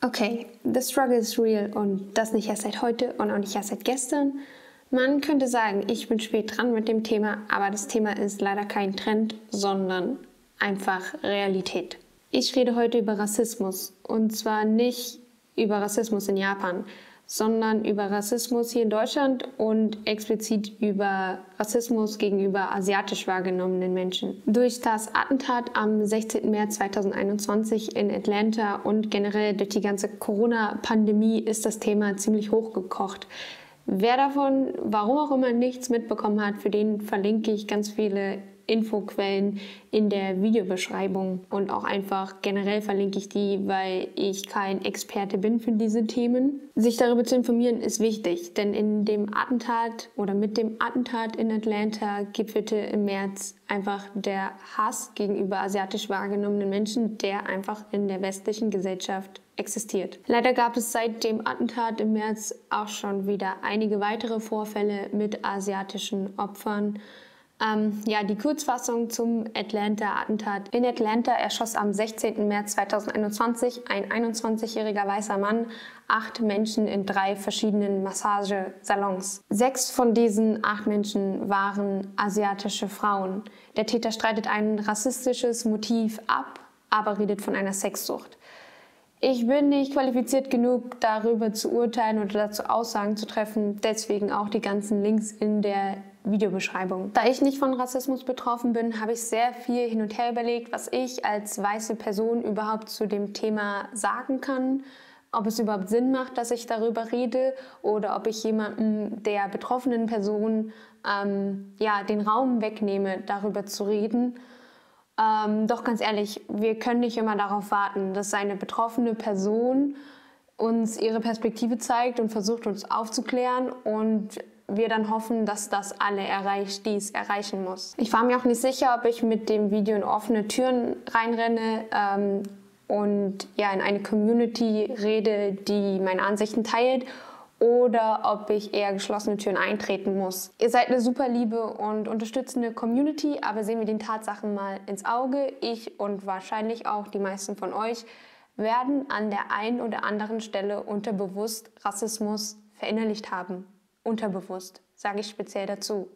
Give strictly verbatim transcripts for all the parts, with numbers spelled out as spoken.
Okay, the struggle is real und das nicht erst seit heute und auch nicht erst seit gestern. Man könnte sagen, ich bin spät dran mit dem Thema, aber das Thema ist leider kein Trend, sondern einfach Realität. Ich rede heute über Rassismus und zwar nicht über Rassismus in Japan, sondern über Rassismus hier in Deutschland und explizit über Rassismus gegenüber asiatisch wahrgenommenen Menschen. Durch das Attentat am sechzehnten März zweitausendeinundzwanzig in Atlanta und generell durch die ganze Corona-Pandemie ist das Thema ziemlich hochgekocht. Wer davon, warum auch immer, nichts mitbekommen hat, für den verlinke ich ganz viele Infoquellen in der Videobeschreibung und auch einfach generell verlinke ich die, weil ich kein Experte bin für diese Themen. Sich darüber zu informieren ist wichtig, denn in dem Attentat oder mit dem Attentat in Atlanta gipfelte im März einfach der Hass gegenüber asiatisch wahrgenommenen Menschen, der einfach in der westlichen Gesellschaft existiert. Leider gab es seit dem Attentat im März auch schon wieder einige weitere Vorfälle mit asiatischen Opfern. Ähm, ja, die Kurzfassung zum Atlanta-Attentat. In Atlanta erschoss am sechzehnten März zweitausendeinundzwanzig ein einundzwanzigjähriger weißer Mann acht Menschen in drei verschiedenen Massagesalons. Sechs von diesen acht Menschen waren asiatische Frauen. Der Täter streitet ein rassistisches Motiv ab, aber redet von einer Sexsucht. Ich bin nicht qualifiziert genug, darüber zu urteilen oder dazu Aussagen zu treffen, deswegen auch die ganzen Links in der Videobeschreibung. Da ich nicht von Rassismus betroffen bin, habe ich sehr viel hin und her überlegt, was ich als weiße Person überhaupt zu dem Thema sagen kann, ob es überhaupt Sinn macht, dass ich darüber rede oder ob ich jemandem der betroffenen Person ähm, ja, den Raum wegnehme, darüber zu reden. Ähm, doch ganz ehrlich, wir können nicht immer darauf warten, dass eine betroffene Person uns ihre Perspektive zeigt und versucht, uns aufzuklären und wir dann hoffen, dass das alle erreicht, die es erreichen muss. Ich war mir auch nicht sicher, ob ich mit dem Video in offene Türen reinrenne ähm, und ja, in eine Community rede, die meine Ansichten teilt, oder ob ich eher geschlossene Türen eintreten muss. Ihr seid eine super liebe und unterstützende Community, aber sehen wir den Tatsachen mal ins Auge. Ich und wahrscheinlich auch die meisten von euch werden an der einen oder anderen Stelle unterbewusst Rassismus verinnerlicht haben. Unterbewusst, sage ich speziell dazu.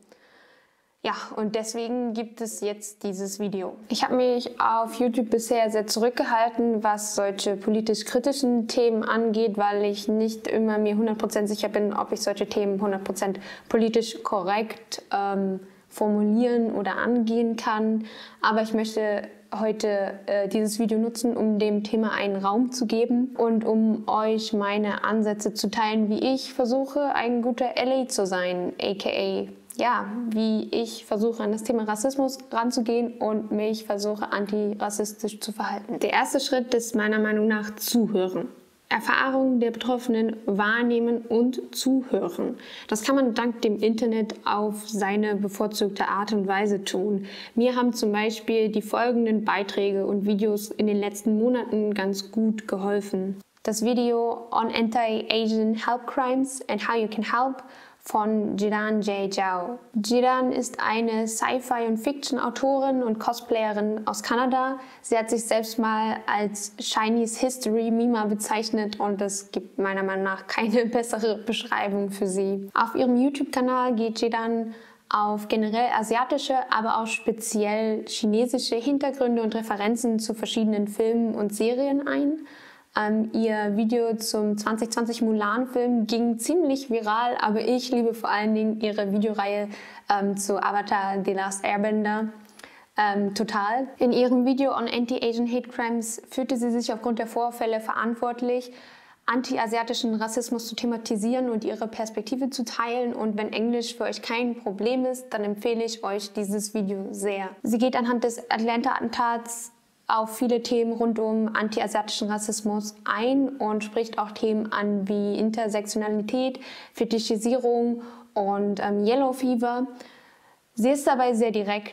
Ja, und deswegen gibt es jetzt dieses Video. Ich habe mich auf YouTube bisher sehr zurückgehalten, was solche politisch-kritischen Themen angeht, weil ich nicht immer mir hundert Prozent sicher bin, ob ich solche Themen hundert Prozent politisch korrekt ähm, formulieren oder angehen kann. Aber ich möchte heute äh, dieses Video nutzen, um dem Thema einen Raum zu geben und um euch meine Ansätze zu teilen, wie ich versuche, ein guter L A zu sein, aka ja, wie ich versuche, an das Thema Rassismus ranzugehen und mich versuche, antirassistisch zu verhalten. Der erste Schritt ist meiner Meinung nach Zuhören. Erfahrungen der Betroffenen wahrnehmen und zuhören. Das kann man dank dem Internet auf seine bevorzugte Art und Weise tun. Mir haben zum Beispiel die folgenden Beiträge und Videos in den letzten Monaten ganz gut geholfen. Das Video On Anti-Asian Help Crimes and How You Can Help von Jiran J. Zhao. Jiran ist eine Sci-Fi- und Fiction-Autorin und Cosplayerin aus Kanada. Sie hat sich selbst mal als Chinese History Mima bezeichnet und es gibt meiner Meinung nach keine bessere Beschreibung für sie. Auf ihrem YouTube-Kanal geht Jiran auf generell asiatische, aber auch speziell chinesische Hintergründe und Referenzen zu verschiedenen Filmen und Serien ein. Ähm, ihr Video zum zwanzig zwanzig Mulan-Film ging ziemlich viral, aber ich liebe vor allen Dingen ihre Videoreihe ähm, zu Avatar The Last Airbender ähm, total. In ihrem Video On Anti-Asian Hate Crimes fühlte sie sich aufgrund der Vorfälle verantwortlich, anti-asiatischen Rassismus zu thematisieren und ihre Perspektive zu teilen. Und wenn Englisch für euch kein Problem ist, dann empfehle ich euch dieses Video sehr. Sie geht anhand des Atlanta-Attentats auf viele Themen rund um anti-asiatischen Rassismus ein und spricht auch Themen an wie Intersektionalität, Fetischisierung und ähm, Yellow Fever. Sie ist dabei sehr direkt,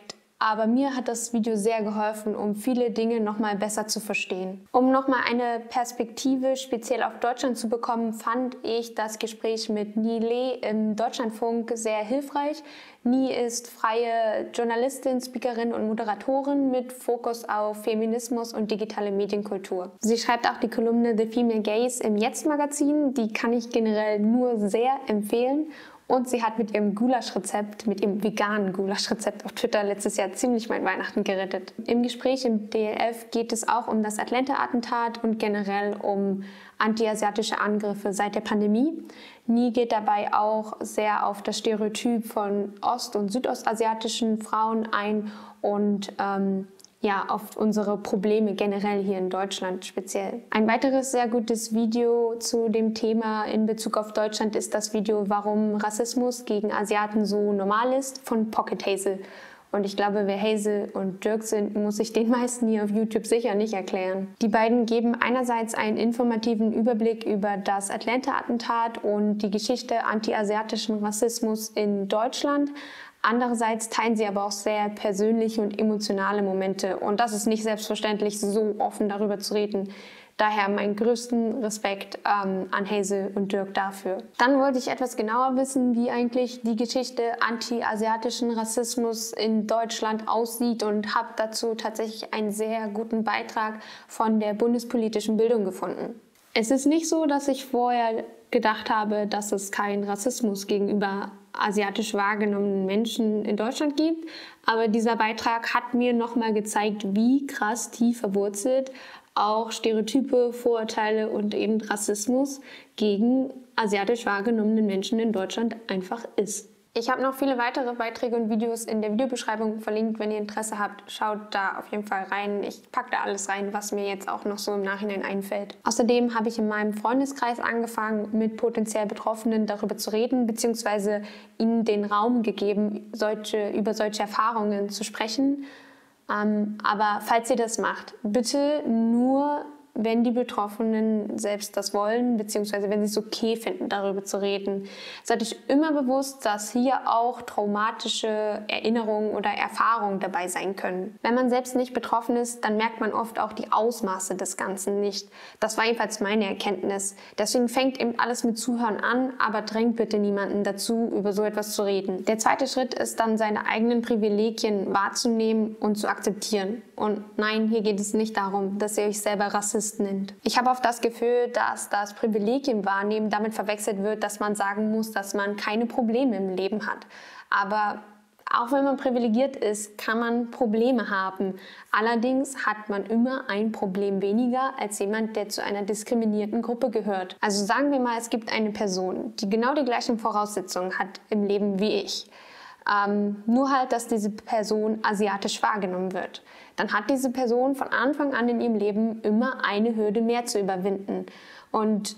aber mir hat das Video sehr geholfen, um viele Dinge nochmal besser zu verstehen. Um nochmal eine Perspektive speziell auf Deutschland zu bekommen, fand ich das Gespräch mit Nie Le im Deutschlandfunk sehr hilfreich. Nie ist freie Journalistin, Speakerin und Moderatorin mit Fokus auf Feminismus und digitale Medienkultur. Sie schreibt auch die Kolumne The Female Gaze im Jetzt-Magazin, die kann ich generell nur sehr empfehlen. Und sie hat mit ihrem Gulasch-Rezept, mit ihrem veganen Gulasch-Rezept auf Twitter letztes Jahr ziemlich mein Weihnachten gerettet. Im Gespräch im D L F geht es auch um das Atlanta-Attentat und generell um anti-asiatische Angriffe seit der Pandemie. Nie geht dabei auch sehr auf das Stereotyp von ost- und südostasiatischen Frauen ein und ähm, ja, auf unsere Probleme generell hier in Deutschland speziell. Ein weiteres sehr gutes Video zu dem Thema in Bezug auf Deutschland ist das Video Warum Rassismus gegen Asiaten so normal ist von Pocket Hazel. Und ich glaube, wer Hazel und Dirk sind, muss ich den meisten hier auf YouTube sicher nicht erklären. Die beiden geben einerseits einen informativen Überblick über das Atlanta-Attentat und die Geschichte anti-asiatischen Rassismus in Deutschland. Andererseits teilen sie aber auch sehr persönliche und emotionale Momente. Und das ist nicht selbstverständlich, so offen darüber zu reden. Daher meinen größten Respekt ähm, an Hazel und Dirk dafür. Dann wollte ich etwas genauer wissen, wie eigentlich die Geschichte anti-asiatischen Rassismus in Deutschland aussieht und habe dazu tatsächlich einen sehr guten Beitrag von der bundespolitischen Bildung gefunden. Es ist nicht so, dass ich vorher gedacht habe, dass es keinen Rassismus gegenüber asiatisch wahrgenommenen Menschen in Deutschland gibt, aber dieser Beitrag hat mir nochmal gezeigt, wie krass tief verwurzelt auch Stereotype, Vorurteile und eben Rassismus gegen asiatisch wahrgenommene Menschen in Deutschland einfach ist. Ich habe noch viele weitere Beiträge und Videos in der Videobeschreibung verlinkt. Wenn ihr Interesse habt, schaut da auf jeden Fall rein. Ich packe da alles rein, was mir jetzt auch noch so im Nachhinein einfällt. Außerdem habe ich in meinem Freundeskreis angefangen, mit potenziell Betroffenen darüber zu reden, beziehungsweise ihnen den Raum gegeben, solche, über solche Erfahrungen zu sprechen. Ähm, aber falls ihr das macht, bitte nur, wenn die Betroffenen selbst das wollen, beziehungsweise wenn sie es okay finden, darüber zu reden. Seid euch immer bewusst, dass hier auch traumatische Erinnerungen oder Erfahrungen dabei sein können. Wenn man selbst nicht betroffen ist, dann merkt man oft auch die Ausmaße des Ganzen nicht. Das war jedenfalls meine Erkenntnis. Deswegen fängt eben alles mit Zuhören an, aber drängt bitte niemanden dazu, über so etwas zu reden. Der zweite Schritt ist dann, seine eigenen Privilegien wahrzunehmen und zu akzeptieren. Und nein, hier geht es nicht darum, dass ihr euch selber Rassist nennt. Ich habe oft das Gefühl, dass das Privilegien wahrnehmen damit verwechselt wird, dass man sagen muss, dass man keine Probleme im Leben hat. Aber auch wenn man privilegiert ist, kann man Probleme haben. Allerdings hat man immer ein Problem weniger als jemand, der zu einer diskriminierten Gruppe gehört. Also sagen wir mal, es gibt eine Person, die genau die gleichen Voraussetzungen hat im Leben wie ich. Ähm, nur halt, dass diese Person asiatisch wahrgenommen wird. Dann hat diese Person von Anfang an in ihrem Leben immer eine Hürde mehr zu überwinden. Und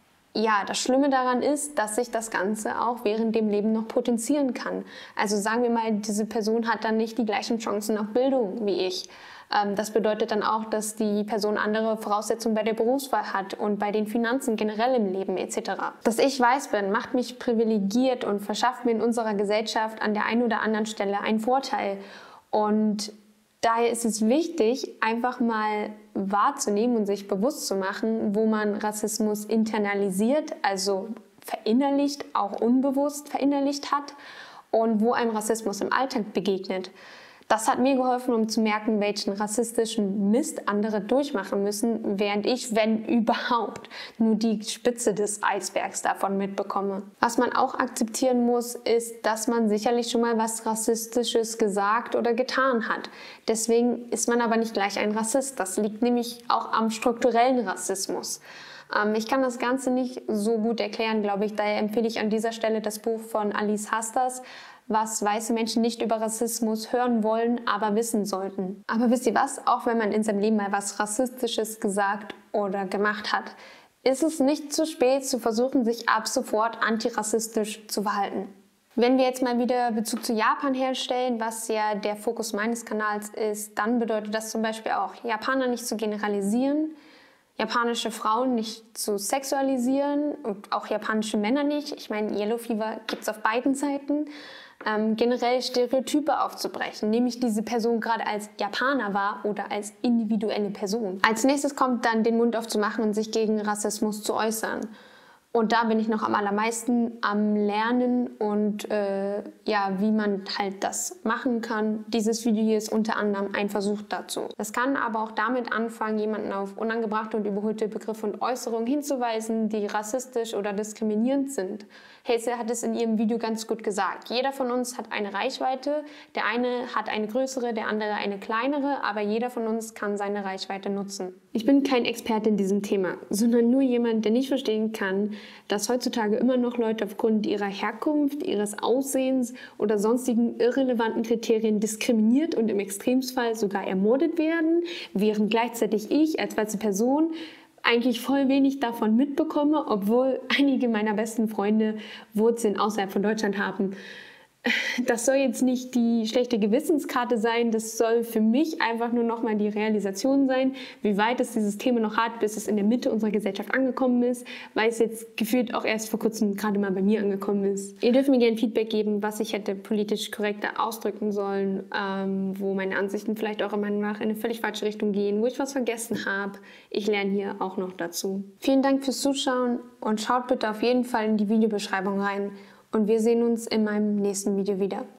ja, das Schlimme daran ist, dass sich das Ganze auch während dem Leben noch potenzieren kann. Also sagen wir mal, diese Person hat dann nicht die gleichen Chancen auf Bildung wie ich. Das bedeutet dann auch, dass die Person andere Voraussetzungen bei der Berufswahl hat und bei den Finanzen generell im Leben et cetera. Dass ich weiß bin, macht mich privilegiert und verschafft mir in unserer Gesellschaft an der einen oder anderen Stelle einen Vorteil. Und daher ist es wichtig, einfach mal wahrzunehmen und sich bewusst zu machen, wo man Rassismus internalisiert, also verinnerlicht, auch unbewusst verinnerlicht hat und wo einem Rassismus im Alltag begegnet. Das hat mir geholfen, um zu merken, welchen rassistischen Mist andere durchmachen müssen, während ich, wenn überhaupt, nur die Spitze des Eisbergs davon mitbekomme. Was man auch akzeptieren muss, ist, dass man sicherlich schon mal was Rassistisches gesagt oder getan hat. Deswegen ist man aber nicht gleich ein Rassist. Das liegt nämlich auch am strukturellen Rassismus. Ähm, ich kann das Ganze nicht so gut erklären, glaube ich. Daher empfehle ich an dieser Stelle das Buch von Alice Hastas, was weiße Menschen nicht über Rassismus hören wollen, aber wissen sollten. Aber wisst ihr was? Auch wenn man in seinem Leben mal was Rassistisches gesagt oder gemacht hat, ist es nicht zu spät zu versuchen, sich ab sofort antirassistisch zu verhalten. Wenn wir jetzt mal wieder Bezug zu Japan herstellen, was ja der Fokus meines Kanals ist, dann bedeutet das zum Beispiel auch, Japaner nicht zu generalisieren, japanische Frauen nicht zu sexualisieren und auch japanische Männer nicht. Ich meine, Yellow Fever gibt es auf beiden Seiten. ähm, generell Stereotype aufzubrechen. Nehme ich diese Person gerade als Japaner wahr oder als individuelle Person? Als nächstes kommt dann, den Mund aufzumachen und sich gegen Rassismus zu äußern. Und da bin ich noch am allermeisten am Lernen und äh, ja, wie man halt das machen kann. Dieses Video hier ist unter anderem ein Versuch dazu. Das kann aber auch damit anfangen, jemanden auf unangebrachte und überholte Begriffe und Äußerungen hinzuweisen, die rassistisch oder diskriminierend sind. Hazel hat es in ihrem Video ganz gut gesagt. Jeder von uns hat eine Reichweite. Der eine hat eine größere, der andere eine kleinere, aber jeder von uns kann seine Reichweite nutzen. Ich bin kein Experte in diesem Thema, sondern nur jemand, der nicht verstehen kann, dass heutzutage immer noch Leute aufgrund ihrer Herkunft, ihres Aussehens oder sonstigen irrelevanten Kriterien diskriminiert und im Extremfall sogar ermordet werden, während gleichzeitig ich als weiße Person eigentlich voll wenig davon mitbekomme, obwohl einige meiner besten Freunde Wurzeln außerhalb von Deutschland haben. Das soll jetzt nicht die schlechte Gewissenskarte sein, das soll für mich einfach nur nochmal die Realisation sein, wie weit es dieses Thema noch hat, bis es in der Mitte unserer Gesellschaft angekommen ist, weil es jetzt gefühlt auch erst vor kurzem gerade mal bei mir angekommen ist. Ihr dürft mir gerne Feedback geben, was ich hätte politisch korrekter ausdrücken sollen, ähm, wo meine Ansichten vielleicht eurer Meinung nach in eine völlig falsche Richtung gehen, wo ich was vergessen habe. Ich lerne hier auch noch dazu. Vielen Dank fürs Zuschauen und schaut bitte auf jeden Fall in die Videobeschreibung rein. Und wir sehen uns in meinem nächsten Video wieder.